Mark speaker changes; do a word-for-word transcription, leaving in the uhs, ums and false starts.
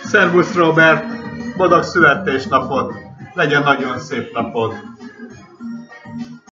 Speaker 1: Szervusz Robert, boldog születésnapod, legyen nagyon szép napod.